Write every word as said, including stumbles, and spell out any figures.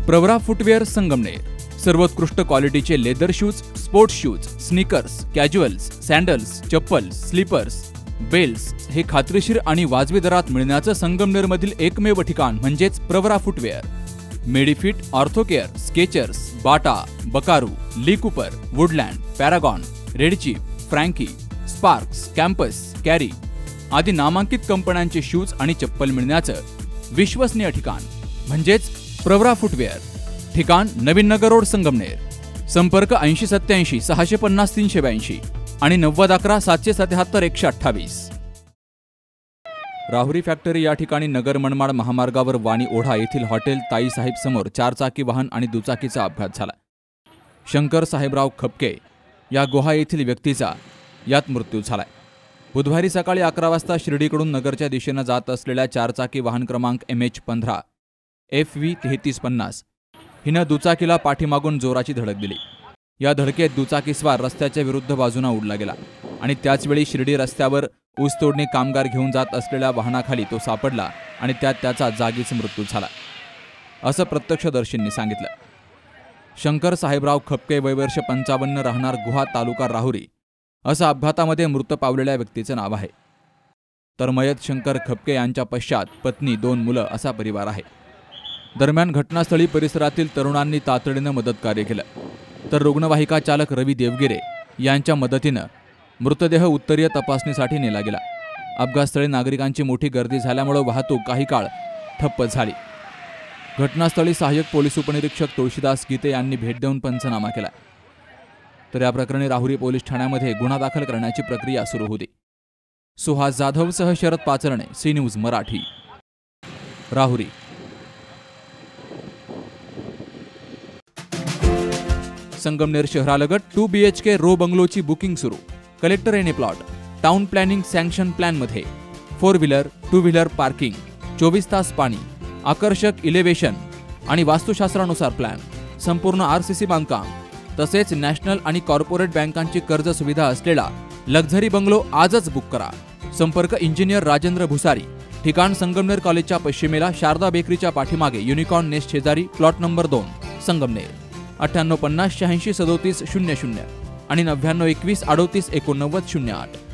Pravara footwear Sangamner सर्वोत्कृष्ट क्वालिटीचे leather shoes, sports shoes, sneakers, casuals, sandals, chappals, slippers, belts हे खात्रीशीर आणि वाजवी दरात मिळण्याचं संगमनेरमधील एकमेव ठिकाण म्हणजेच Pravara footwear. Medifit, Orthocare, Skechers, Bata, Buckaroo, Lee Cooper, Woodland, Paragon, Redchief, Frankie, Sparx, Campus, Carry आदी नामांकित कंपन्यांचे शूज आणि चप्पल मिळण्याचं विश्वसनीय ठिकाण म्हणजेच प्रवरा फुटवेअर. ठिकाण नवीन नगर रोड संगमनेर. संपर्क ऐंशी सत्याऐंशी सहाशे पन्नास तीनशे ब्याऐंशी आणि नव्वद अकरा सातशे सत्याहत्तर एकशे अठ्ठावीस. राहुरी फॅक्टरी या ठिकाणी नगर मनमाड महामार्गावर वाणी ओढा येथील हॉटेल ताईसाहेब समोर चारचाकी वाहन आणि दुचाकीचा अपघात झाला. शंकर साहेबराव खपके या गोहा येथील व्यक्तीचा यात मृत्यू झालाय. बुधवारी सकाळी अकरा वाजता शिर्डीकडून नगरच्या दिशेनं जात असलेल्या चारचाकी वाहन क्रमांक एम एच पंधरा एफ व्ही तेहतीस पन्नास हिनं दुचाकीला पाठीमागून जोराची धडक दिली. या धडकेत दुचाकीस्वार रस्त्याच्या विरुद्ध बाजूने उडला गेला आणि त्याचवेळी शिर्डी रस्त्यावर ऊसतोडणी कामगार घेऊन जात असलेल्या वाहनाखाली तो सापडला आणि त्यात त्याचा जागीच मृत्यू झाला, असं प्रत्यक्षदर्शींनी सांगितलं. शंकर साहेबराव खपके वय वर्ष पंचावन्न, राहणार गुहा, तालुका राहुरी असं अपघातामध्ये मृत पावलेल्या व्यक्तीचं नाव आहे. तर मयत शंकर खपके यांच्या पश्चात पत्नी, दोन मुलं असा परिवार आहे. दरम्यान घटनास्थळी परिसरातील तरुणांनी तातडीनं मदतकार्य केलं, तर रुग्णवाहिका चालक रवी देवगिरे यांच्या मदतीनं मृतदेह उत्तरीय तपासणीसाठी नेला गेला. अपघातस्थळी नागरिकांची मोठी गर्दी झाल्यामुळे वाहतूक काही काळ ठप्प झाली. घटनास्थळी सहाय्यक पोलीस उपनिरीक्षक तुळशीदास गीते यांनी भेट देऊन पंचनामा केला. तर या प्रकरणी राहुरी पोलीस ठाण्यामध्ये गुन्हा दाखल करण्याची प्रक्रिया सुरू होती. सुहास जाधवसह शरद पाचरणे, सी न्यूज मराठी, राहुरी. संगमनेर शहरालगत two B H K row बंगलोची बुकिंग सुरू. Collector NA plot. Town planning sanction प्लॅनमध्ये four wheeler, two wheeler parking, चोवीस तास पाणी, आकर्षक इलेव्हेशन आणि वास्तुशास्त्रानुसार प्लॅन, संपूर्ण आर सी सी बांधकाम तसेच नॅशनल आणि कॉर्पोरेट बँकांची कर्ज सुविधा असलेला लक्झरी बंगलो आजच बुक करा. संपर्क इंजिनियर राजेंद्र भुसारी. ठिकाण संगमनेर कॉलेजच्या पश्चिमेला शारदा बेकरीच्या पाठीमागे, युनिकॉर्न नेस्ट शेजारी, प्लॉट नंबर दोन, संगमनेर. अठ्ठ्याण्णव पन्नास शहाऐंशी सदोतीस शून्य शून्य आणि नव्याण्णव एकवीस अडोतीस एकोणनव्वद शून्य आठ.